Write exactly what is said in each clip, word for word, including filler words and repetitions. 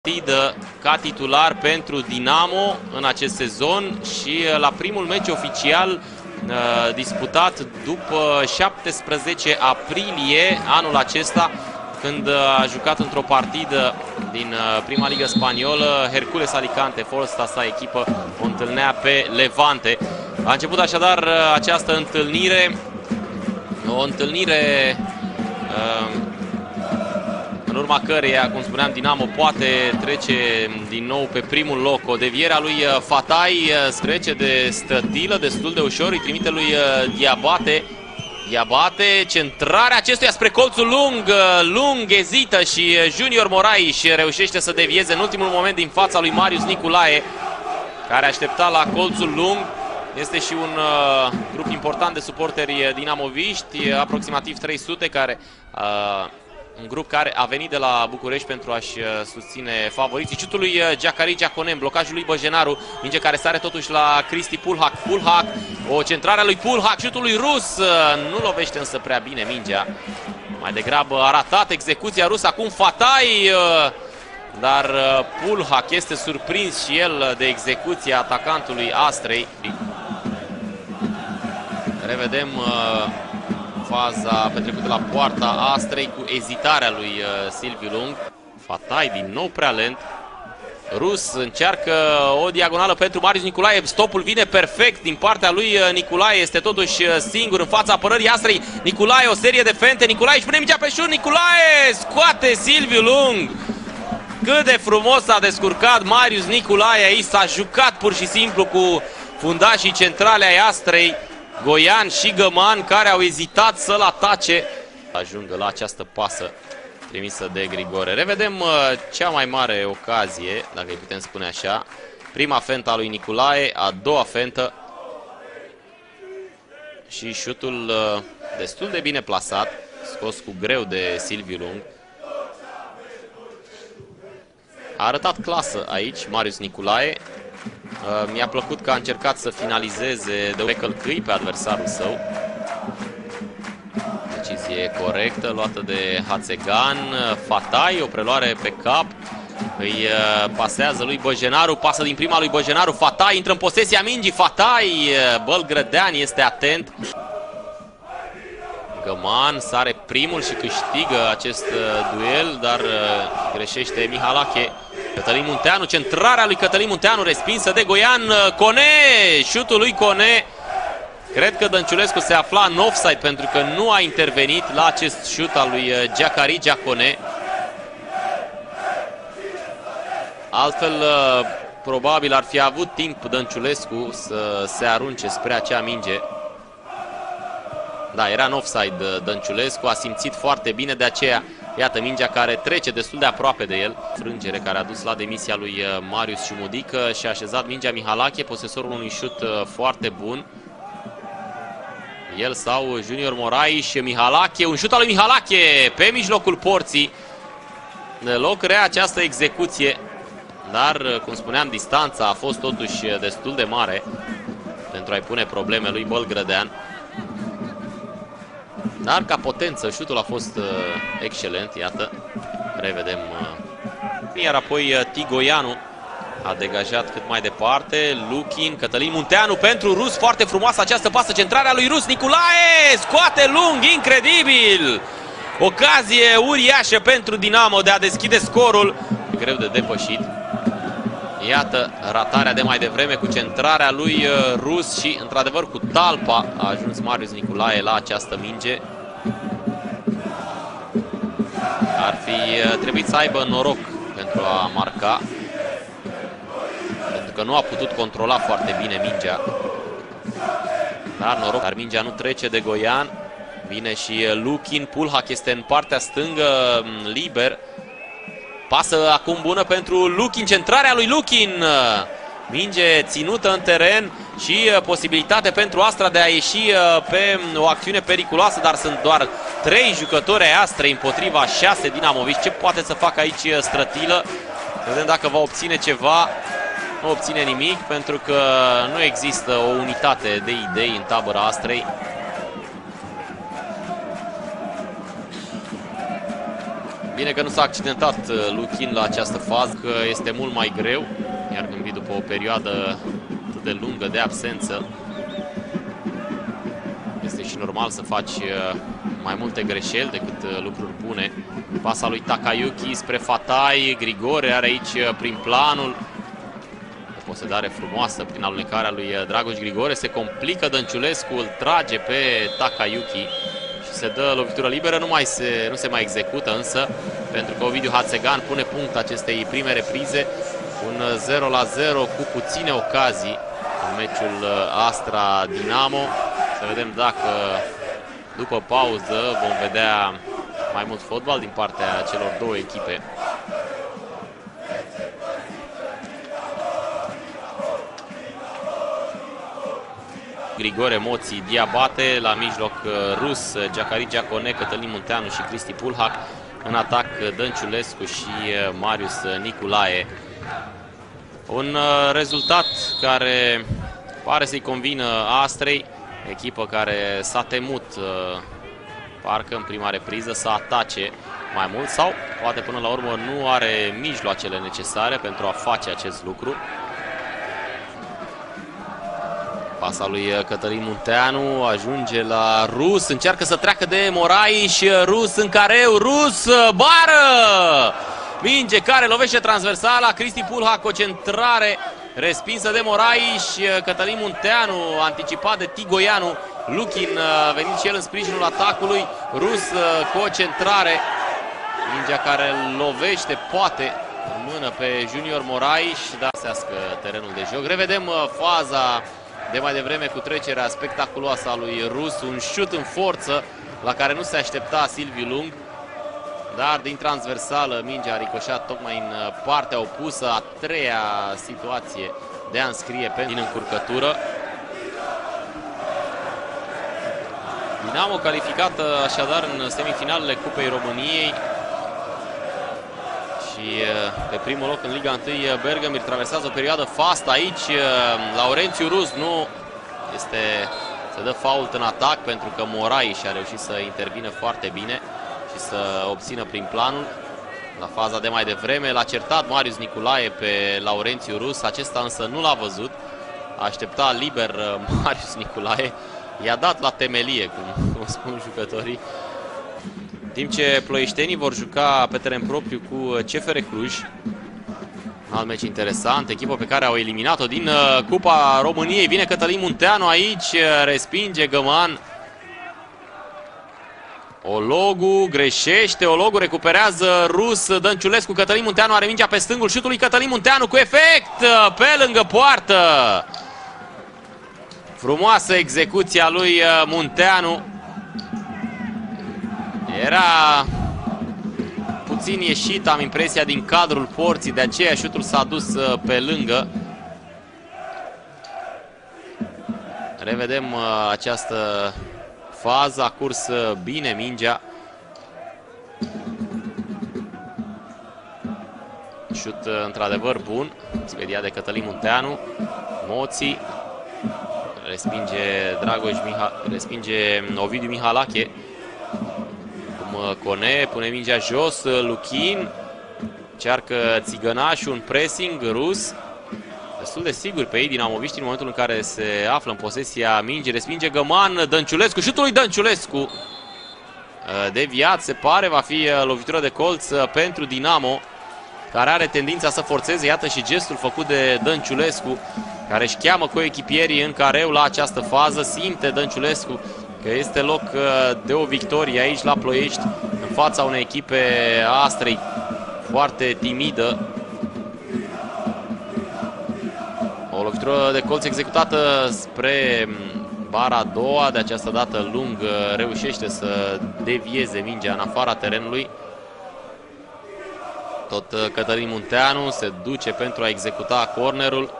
partidă ca titular pentru Dinamo în acest sezon și la primul meci oficial uh, disputat după șaptesprezece aprilie anul acesta, când a jucat într-o partidă din uh, prima ligă spaniolă. Hercules Alicante, fosta sa echipă, o întâlnea pe Levante. A început așadar uh, această întâlnire, o întâlnire uh, în urma căreia, cum spuneam, Dinamo poate trece din nou pe primul loc. O deviere a lui Fatai trece de Stătilă destul de ușor, îi trimite lui Diabate. Diabate, centrarea acestuia spre colțul lung, lung, ezită și Junior Morais reușește să devieze în ultimul moment din fața lui Marius Niculae, care aștepta la colțul lung. Este și un uh, grup important de suporteri dinamoviști, aproximativ trei sute, care... Uh, un grup care a venit de la București pentru a-și susține favoriții. Ciutul lui Giacari Giacone, blocajul lui Băjenaru, minge care sare totuși la Cristi Pulhac. Pulhac, o centrare a lui Pulhac, ciutul lui Rus, nu lovește însă prea bine mingea. Mai degrabă a ratat execuția rusă, acum Fatai, dar Pulhac este surprins și el de execuția atacantului Astrei. Revedem faza petrecută la poarta Astrei cu ezitarea lui uh, Silviu Lung. Fatai din nou prea lent. Rus încearcă o diagonală pentru Marius Niculae. Stopul vine perfect din partea lui Niculae. Este totuși singur în fața apărării Astrei. Niculae, o serie de fente. Niculae își pune mingea pe șut. Niculae scoate Silviu Lung. Cât de frumos s-a descurcat Marius Niculae aici. S-a jucat pur și simplu cu fundașii centrale ai Astrei, Goian și Găman, care au ezitat să-l atace. Ajungă la această pasă trimisă de Grigore. Revedem uh, cea mai mare ocazie, dacă îi putem spune așa. Prima fentă a lui Niculae, a doua fentă și șutul uh, destul de bine plasat, scos cu greu de Silviu Lung. A arătat clasă aici Marius Niculae. Uh, Mi-a plăcut că a încercat să finalizeze de călcâi pe adversarul său. Decizie corectă luată de Hațegan. Fatai, o preluare pe cap. Îi uh, pasează lui Băjenaru, pasă din prima lui Băjenaru. Fatai intră în posesia mingii. Fatai, Bălgrădean este atent. Găman sare primul și câștigă acest uh, duel, dar uh, greșește Mihalache. Cătălin Munteanu, centrarea lui Cătălin Munteanu respinsă de Goian. Cone, șutul lui Cone. Cred că Dănciulescu se afla în offside pentru că nu a intervenit la acest șut al lui Giacari Giacone. Altfel, probabil ar fi avut timp Dănciulescu să se arunce spre acea minge. Da, era în offside Dănciulescu, a simțit foarte bine, de aceea, iată, mingea care trece destul de aproape de el. Frângere care a dus la demisia lui Marius Ciumudică și a așezat mingea Mihalache, posesorul unui șut foarte bun. El sau Junior Morais. Mihalache, un șut al lui Mihalache pe mijlocul porții. Deloc rea această execuție, dar, cum spuneam, distanța a fost totuși destul de mare pentru a-i pune probleme lui Bălgrădean. Dar ca potență, șutul a fost uh, excelent, iată, revedem. Uh, iar apoi uh, Tigoianu a degajat cât mai departe, Lukin, Cătălin Munteanu pentru Rus, foarte frumoasă această pasă, centrarea lui Rus, Niculae, scoate lung, incredibil! Ocazie uriașă pentru Dinamo de a deschide scorul, greu de depășit. Iată ratarea de mai devreme cu centrarea lui uh, Rus și, într-adevăr, cu talpa a ajuns Marius Niculae la această minge. Ar fi uh, trebuit să aibă noroc pentru a marca, pentru că nu a putut controla foarte bine mingea. Dar noroc, dar mingea nu trece de Goian. Vine și uh, Lukin, Pulhac este în partea stângă, liber. Pasă acum bună pentru Lukin, centrarea lui Lukin. Minge ținută în teren și posibilitate pentru Astra de a ieși pe o acțiune periculoasă, dar sunt doar trei jucători ai Astrei împotriva șase dinamoviști. Ce poate să facă aici Strătilă? Vedem dacă va obține ceva. Nu obține nimic pentru că nu există o unitate de idei în tabăra Astrei. Bine că nu s-a accidentat Luchin la această fază, că este mult mai greu, iar când vii după o perioadă atât de lungă de absență, este și normal să faci mai multe greșeli decât lucruri bune. Pasa lui Takayuki spre Fatai, Grigore are aici prin planul. O posedare frumoasă prin alunecarea lui Dragoș Grigore. Se complică Dănciulescu, îl trage pe Takayuki și se dă lovitură liberă. Nu, mai se, nu se mai execută însă, pentru că Ovidiu Hațegan pune punct acestei prime reprize. Un zero la zero cu puține ocazii în meciul Astra Dinamo. Să vedem dacă după pauză vom vedea mai mult fotbal din partea celor două echipe. Grigore, Moții, Diabate, la mijloc Rus, Giacari Giacone, Cătălin Munteanu și Cristi Pulhac. În atac Dănciulescu și Marius Niculae. Un rezultat care pare să-i convină Astrei, echipă care s-a temut parcă în prima repriză să atace mai mult sau poate până la urmă nu are mijloacele necesare pentru a face acest lucru. Pasa lui Cătălin Munteanu ajunge la Rus, încearcă să treacă de Moraes, Rus în careu, Rus, bară! Minge care lovește transversala, Cristi Pulhac, o centrare respinsă de Moraes, Cătălin Munteanu anticipat de Tigoianu, Luchin venind și el în sprijinul atacului, Rus cu o centrare, mingea care lovește poate în mână pe Junior Moraes, da, sească terenul de joc. Revedem faza de mai devreme cu trecerea spectaculoasă a lui Rus, un șut în forță la care nu se aștepta Silviu Lung, dar din transversală mingea a ricoșat tocmai în partea opusă, a treia situație de a înscrie pe din încurcătură. Dinamo calificată așadar în semifinalele Cupei României și pe primul loc în Liga unu Bergamo traversează o perioadă fast aici. Laurențiu Rus nu este, se dă fault în atac pentru că Moraes a reușit să intervină foarte bine și să obțină prin planul. La faza de mai devreme l-a certat Marius Niculae pe Laurențiu Rus, acesta însă nu l-a văzut, a așteptat liber Marius Niculae, i-a dat la temelie, cum, cum spun jucătorii. În timp ce ploieștenii vor juca pe teren propriu cu C F R Cluj. Alt meci interesant, echipă pe care au eliminat-o din Cupa României. Vine Cătălin Munteanu aici, respinge Găman. Ologu greșește, Ologu recuperează Rus, Dănciulescu, Cătălin Munteanu are mingea pe stângul șutul lui Cătălin Munteanu cu efect pe lângă poartă. Frumoasă execuția lui Munteanu. Era puțin ieșit, am impresia, din cadrul porții, de aceea șutul s-a dus pe lângă. Revedem această fază, a curs bine mingea. Șut într-adevăr bun, expediat de Cătălin Munteanu. Moții respinge Dragoș Miha, respinge Ovidiu Mihalache. Cum Cone pune mingea jos, Luchin încearcă țigănașul, un pressing Rus. Destul de sigur pe ei dinamoviști în momentul în care se află în posesia mingii. Respinge Găman, Dănciulescu, șutul lui Dănciulescu deviat, se pare, va fi lovitură de colț pentru Dinamo, care are tendința să forțeze. Iată și gestul făcut de Dănciulescu, care își cheamă coechipierii în careu la această fază. Simte Dănciulescu că este loc de o victorie aici la Ploiești, în fața unei echipe Astrei foarte timidă. O lovitură de colț executată spre bara a doua. De această dată Lung reușește să devieze mingea în afara terenului. Tot Cătălin Munteanu se duce pentru a executa cornerul.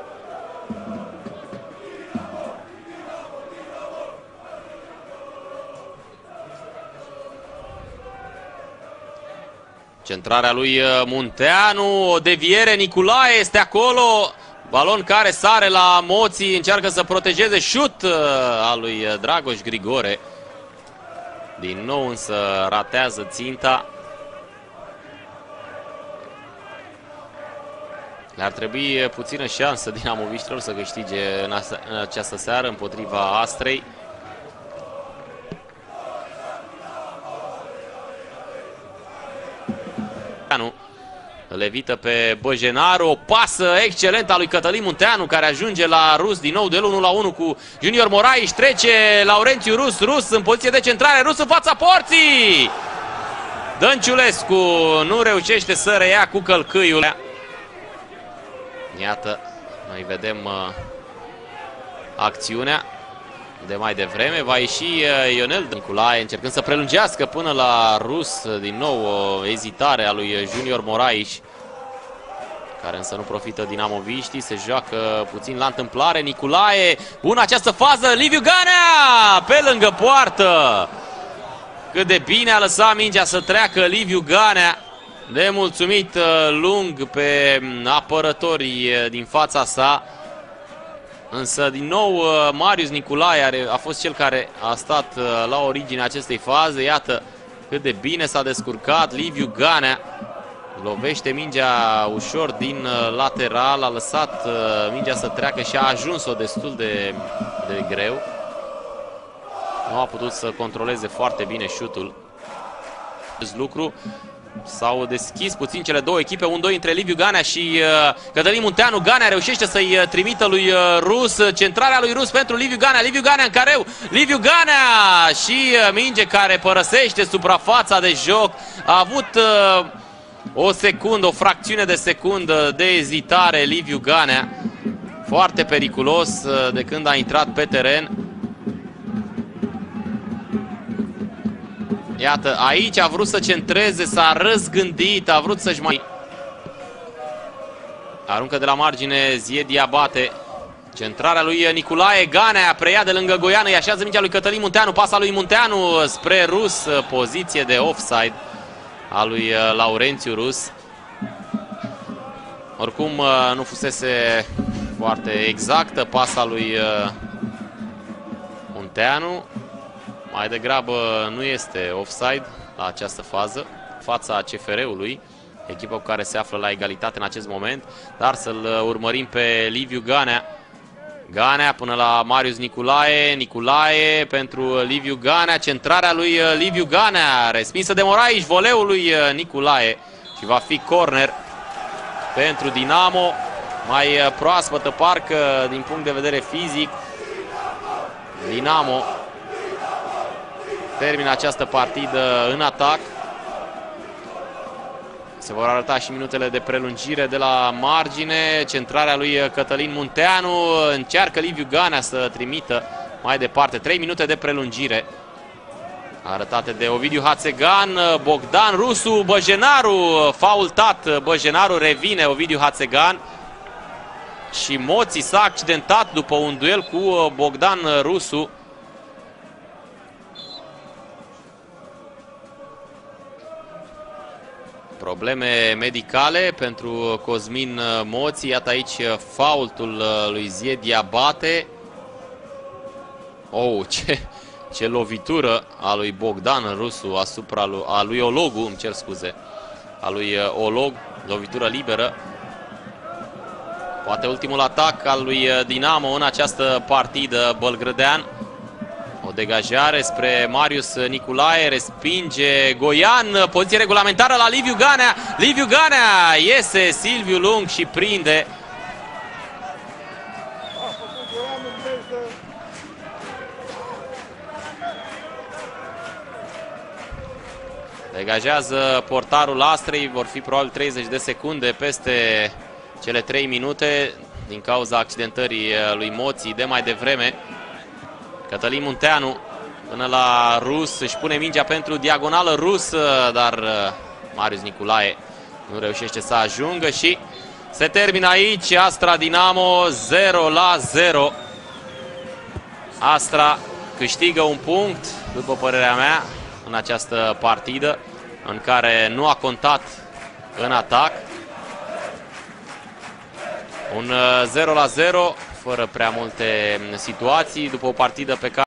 Centrarea lui Munteanu, o deviere, Niculae este acolo. Balon care sare la Moții, încearcă să protejeze, șut al lui Dragoș Grigore. Din nou însă ratează ținta. Ar trebui puțină șansă dinamoviștilor să câștige în, în această seară împotriva Astrei. Îl evită pe Băjenaru, o pasă excelentă a lui Cătălin Munteanu, care ajunge la Rus din nou, duel unu la unu cu Junior Moraes, trece Laurențiu Rus, Rus în poziție de centrare, Rus în fața porții! Dănciulescu nu reușește să reia cu călcâiul. Iată, noi vedem uh, acțiunea de mai devreme. Va ieși uh, Ionel Niculae încercând să prelungească până la Rus. Din nou o ezitare a lui Junior Moraes, care însă nu profită dinamoviștii. Se joacă puțin la întâmplare. Niculae, bună această fază, Liviu Ganea pe lângă poartă. Cât de bine a lăsat mingea să treacă Liviu Ganea. De mulțumit lung pe apărătorii din fața sa. Însă din nou Marius Niculae are, a fost cel care a stat la originea acestei faze. Iată cât de bine s-a descurcat Liviu Ganea. Lovește mingea ușor din lateral, a lăsat mingea să treacă și a ajuns-o destul de, de greu. Nu a putut să controleze foarte bine șutul. Acest lucru s-au deschis puțin cele două echipe, un doi între Liviu Ganea și uh, Cătălin Munteanu. Ganea reușește să-i uh, trimită lui uh, Rus, centrarea lui Rus pentru Liviu Ganea. Liviu Ganea în careu, Liviu Ganea și uh, minge care părăsește suprafața de joc. A avut uh, o secundă, o fracțiune de secundă de ezitare Liviu Ganea. Foarte periculos uh, de când a intrat pe teren. Iată, aici a vrut să centreze, s-a răzgândit, a vrut să-și mai... Aruncă de la margine Zie Diabate. Centrarea lui Niculae, Ganea preia de lângă Goiană, îi așează mingea lui Cătălin Munteanu, pasa lui Munteanu spre Rus, poziție de offside a lui Laurențiu Rus. Oricum nu fusese foarte exactă pasa lui Munteanu. Mai degrabă nu este offside la această fază, fața C F R-ului, echipă cu care se află la egalitate în acest moment. Dar să-l urmărim pe Liviu Ganea. Ganea până la Marius Niculae, Niculae pentru Liviu Ganea, centrarea lui Liviu Ganea, respinsă de Moraes, voleul lui Niculae și va fi corner pentru Dinamo. Mai proaspătă parcă din punct de vedere fizic. Dinamo termină această partidă în atac. Se vor arăta și minutele de prelungire de la margine. Centrarea lui Cătălin Munteanu. Încearcă Liviu Ganea să trimită mai departe. trei minute de prelungire arătate de Ovidiu Hațegan. Bogdan Rusu, Băjenaru, faultat Băjenaru, revine Ovidiu Hațegan. Și Moții s-a accidentat după un duel cu Bogdan Rusu. Probleme medicale pentru Cosmin Moții. Iată aici faultul lui Zie Diabate. Oh, ce, ce lovitură a lui Bogdan Rusu asupra lui, a lui Ologu, îmi cer scuze, a lui Olog, lovitură liberă. Poate ultimul atac al lui Dinamo în această partidă. Bălgrădean. O degajare spre Marius Niculae, respinge Goian, poziție regulamentară la Liviu Ganea. Liviu Ganea, iese Silviu Lung și prinde. Degajează portarul Astrei, vor fi probabil treizeci de secunde peste cele trei minute din cauza accidentării lui Moții de mai devreme. Cătălin Munteanu până la Rus, își pune mingea pentru diagonală Rus, dar Marius Niculae nu reușește să ajungă și se termină aici Astra Dinamo zero la zero. Astra câștigă un punct, după părerea mea, în această partidă în care nu a contat în atac. Un zero la zero fără prea multe situații după o partidă pe care